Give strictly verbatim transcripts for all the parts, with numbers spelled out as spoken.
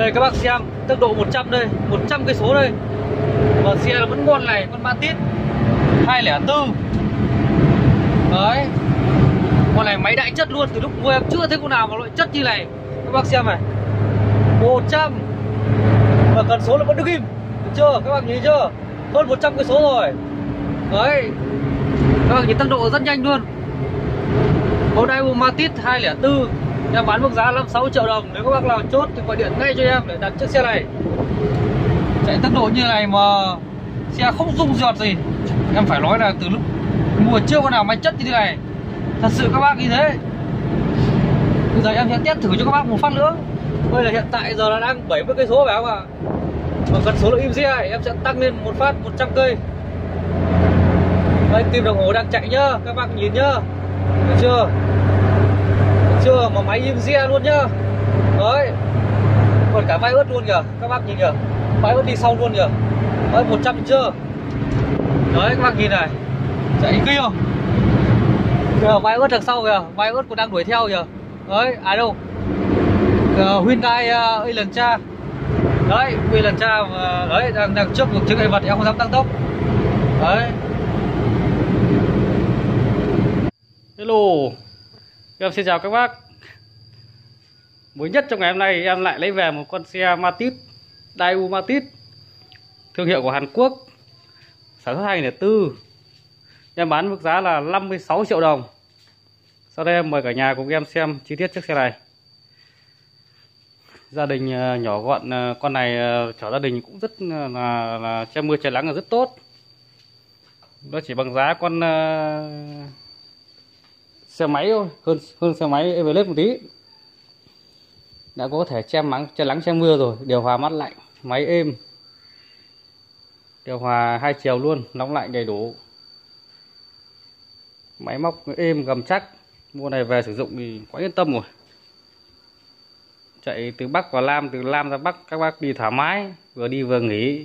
Đây các bác xem tốc độ một trăm đây, một trăm cây số đây. Và xe là vẫn ngon này, con Matiz hai không bốn. Đấy. Con này máy đại chất luôn, từ lúc mua em chưa thấy con nào mà loại chất như này. Các bác xem này. một trăm. Và cần số là vẫn đứng im. Được chưa? Các bác nhìn chưa? Hơn một trăm cây số rồi. Đấy. Các bác nhìn tốc độ rất nhanh luôn. Hyundai Matiz hai không bốn em bán mức giá năm mươi sáu triệu đồng. Nếu các bác nào chốt thì gọi điện ngay cho em để đặt chiếc xe này. Chạy tốc độ như này mà xe không rung giọt gì. Em phải nói là từ lúc mua chưa con nào máy chất như thế này. Thật sự các bác như thế. Bây giờ em sẽ test thử cho các bác một phát nữa. Bây giờ hiện tại giờ là đang bảy mươi cây số phải không ạ? Và cần số lượng im xe này, em sẽ tăng lên một phát một trăm cây. Đây, tim đồng hồ đang chạy nhá, các bác nhìn nhá. Được chưa? Được chưa? Mà máy im xe luôn nhá. Đấy. Còn cả vai ớt luôn kìa, các bác nhìn kìa. Vai ớt đi sau luôn kìa. Đấy, một trăm chưa? Đấy, các bác nhìn này. Chạy kinh không? Kìa, vai ớt đằng sau kìa, vai ớt còn đang đuổi theo kìa. Đấy, à đâu? Uh, Hyundai uh, Elantra. Đấy, Elantra uh, đấy đang đang trước một chiếc cây vật em không dám tăng tốc. Đấy. Hello. Em xin chào các bác. Mới nhất trong ngày hôm nay em lại lấy về một con xe Matiz, Daewoo Matiz, thương hiệu của Hàn Quốc, sản xuất hai không bốn. Em bán mức giá là năm mươi sáu triệu đồng. Sau đây em mời cả nhà cùng em xem chi tiết chiếc xe này. Gia đình nhỏ gọn, con này chở gia đình cũng rất là, là che mưa che nắng là rất tốt. Nó chỉ bằng giá con uh, xe máy thôi, hơn hơn xe máy Everest một tí. Đã có thể che nắng che nắng che mưa rồi, điều hòa mát lạnh, máy êm, điều hòa hai chiều luôn, nóng lạnh đầy đủ, máy móc êm gầm chắc. Mua này về sử dụng thì quá yên tâm rồi. Chạy từ Bắc vào Nam, từ Nam ra Bắc các bác đi thoải mái, vừa đi vừa nghỉ.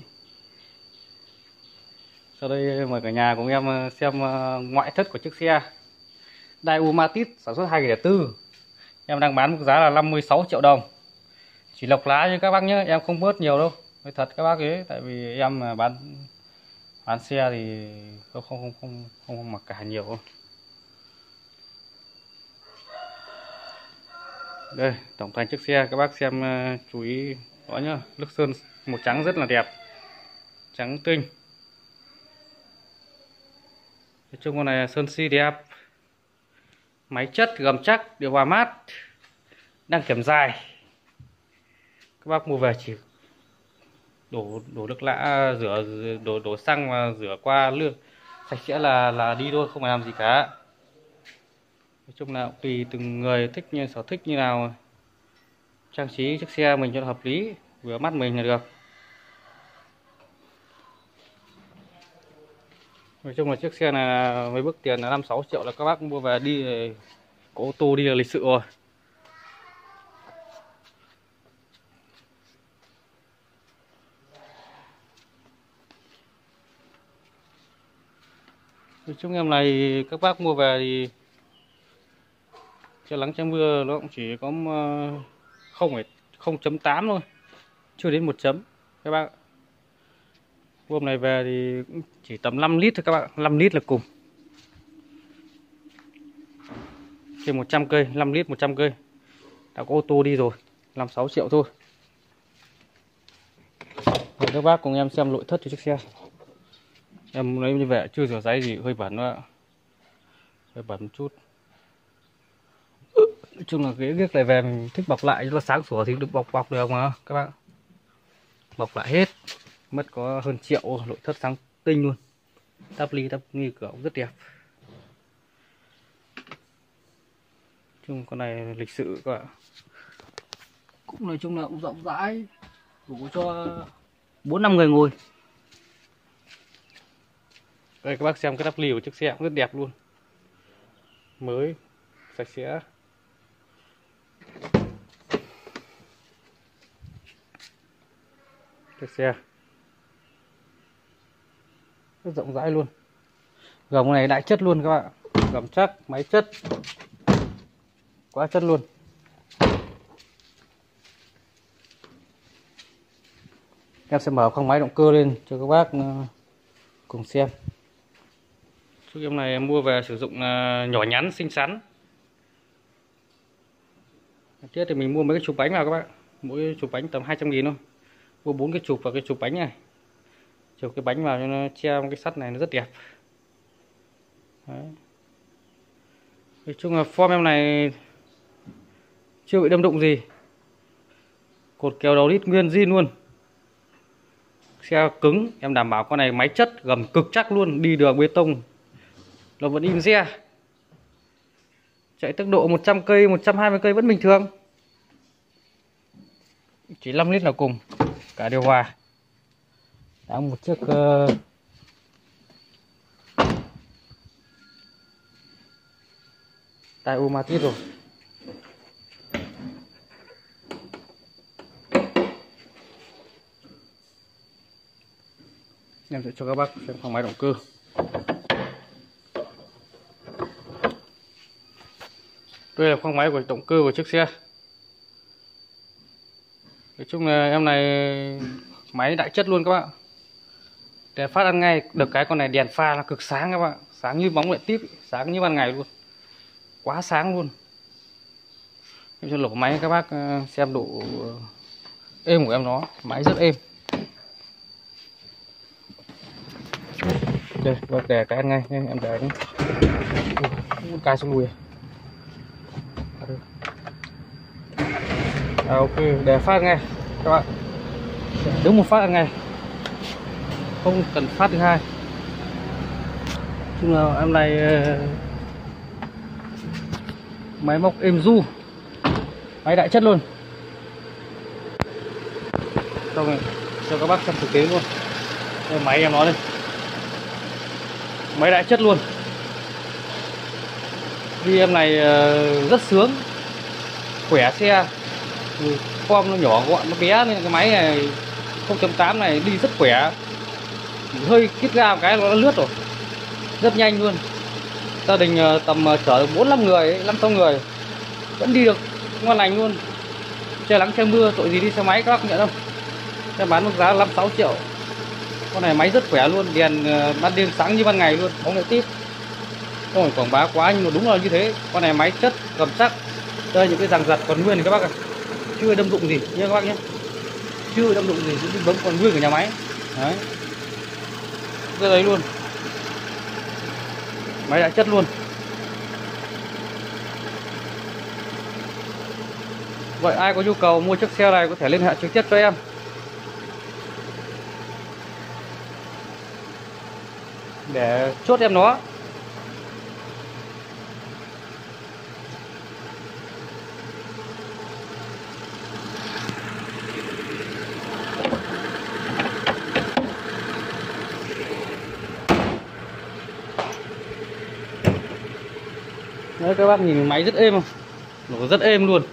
Sau đây mời cả nhà cùng em xem ngoại thất của chiếc xe Daewoo Matiz sản xuất hai không bốn. Em đang bán mức giá là năm mươi sáu triệu đồng. Chỉ lọc lá như các bác nhé, em không bớt nhiều đâu. Nói thật các bác ấy, tại vì em bán bán xe thì không không không không không, không mặc cả nhiều đâu. Đây, tổng thành chiếc xe các bác xem uh, chú ý đó nhá, nước sơn màu trắng rất là đẹp, trắng tinh. Nói chung con này sơn xi đẹp, máy chất gầm chắc, điều hòa mát, đăng kiểm dài. Các bác mua về chỉ đổ đổ nước lã, rửa đổ đổ xăng và rửa qua lương sạch sẽ là là đi thôi, không phải làm gì cả. Nói chung là tùy từng người thích như sở thích như nào, trang trí chiếc xe mình cho hợp lý, vừa mắt mình là được. Nói chung là chiếc xe này với mức tiền là năm sáu triệu là các bác mua về đi, có ô tô đi là lịch sự rồi. Nói chung em này các bác mua về thì che nắng che mưa nó cũng chỉ có không chấm tám thôi, chưa đến một chấm các bác. Hôm này về thì chỉ tầm năm lít thôi các bạn, năm lít là cùng. Trên một trăm cây, năm lít một trăm cây. Đã có ô tô đi rồi, năm sáu triệu thôi. Rồi các bác cùng em xem nội thất cho chiếc xe. Em lấy như vậy chưa rửa ráy gì, hơi bẩn nữa. Hơi bẩn một chút. Nói chung là cái việc này về mình thích bọc lại cho nó sáng sủa thì được bọc bọc được mà các bạn. Bọc lại hết. Mất có hơn triệu, nội thất sáng tinh luôn. Tắp ly tắp nghi cửa cũng rất đẹp. Chung con này lịch sự các bạn. Cũng nói chung là cũng rộng rãi, đủ cho bốn năm người ngồi. Đây các bác xem cái tắp ly của chiếc xe cũng rất đẹp luôn. Mới, sạch sẽ. Chiếc xe rất rộng rãi luôn. Gầm này đại chất luôn các bạn, gầm chắc, máy chất quá chất luôn. Em sẽ mở khoang máy động cơ lên cho các bác cùng xem. Chiếc em này em mua về sử dụng nhỏ nhắn xinh xắn. Tiếp thì mình mua mấy cái chụp bánh vào các bạn. Mỗi chụp bánh tầm hai trăm nghìn thôi. Mua bốn cái chụp vào cái chụp bánh này. Chụp cái bánh vào cho nó treo cái sắt này nó rất đẹp. Đấy. Nói chung là form em này chưa bị đâm đụng gì. Cột kéo đầu lít nguyên zin luôn. Xe cứng, em đảm bảo con này máy chất gầm cực chắc luôn, đi đường bê tông nó vẫn im re. Chạy tốc độ một trăm cây, một trăm hai mươi cây vẫn bình thường. Chỉ năm lít là cùng, cả điều hòa. Đã một chiếc uh... tai Umatic rồi. Em sẽ cho các bác xem khoang máy động cơ. Đây là khoang máy của động cơ của chiếc xe. Nói chung là em này máy đại chất luôn các bạn. Đèn phát ăn ngay, được cái con này đèn pha là cực sáng các bạn, sáng như bóng led típ, sáng như ban ngày luôn, quá sáng luôn. Em cho lỗ máy các bác xem độ êm của em nó, máy rất êm. Đây, bác đè cái ăn ngay, em đè đi, cài xuống đùi. À, ok, để phát ngay các bạn, đứng một phát ăn ngay, không cần phát thứ hai. Chung là em này máy móc êm du, máy đại chất luôn. Xong cho các bác xem thực tế luôn. Đây, máy em nói đây, máy đại chất luôn. Đi em này rất sướng, khỏe xe, form nó nhỏ gọn, nó bé nên cái máy này không chấm tám này đi rất khỏe. Hơi kít ga một cái nó lướt rồi, rất nhanh luôn. Gia đình tầm chở được bốn năm người, năm sáu người vẫn đi được ngon lành luôn. Trời nắng trời mưa tội gì đi xe máy các bác nhận không? Xe bán mức giá năm sáu triệu. Con này máy rất khỏe luôn, đèn ban đêm sáng như ban ngày luôn, bóng led típ. Không phải quảng bá quá nhưng mà đúng là như thế. Con này máy chất gầm chắc. Đây những cái ràng giật còn nguyên thì các bác ạ, chưa đâm đụng gì nha các bác nhé, chưa đâm đụng gì, những bấm còn nguyên của nhà máy. Đấy, ra đấy luôn, máy đã chất luôn. Vậy ai có nhu cầu mua chiếc xe này có thể liên hệ trực tiếp cho em. Để chốt em nó. Đấy, các bác nhìn máy rất êm không? Nó rất êm luôn.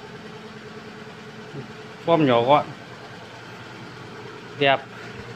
Form nhỏ gọn, đẹp.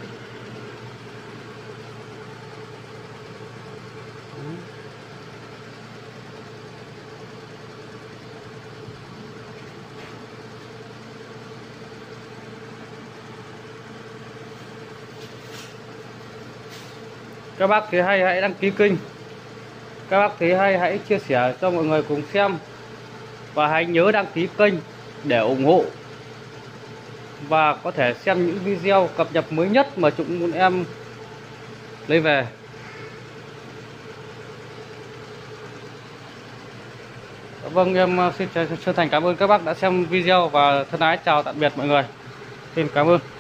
Các bác thấy hay hãy đăng ký kênh. Các bác thấy hay hãy chia sẻ cho mọi người cùng xem. Và hãy nhớ đăng ký kênh để ủng hộ. Và có thể xem những video cập nhật mới nhất mà chúng muốn em lấy về. Vâng, em xin chân thành cảm ơn các bác đã xem video và thân ái chào tạm biệt mọi người. Xin cảm ơn.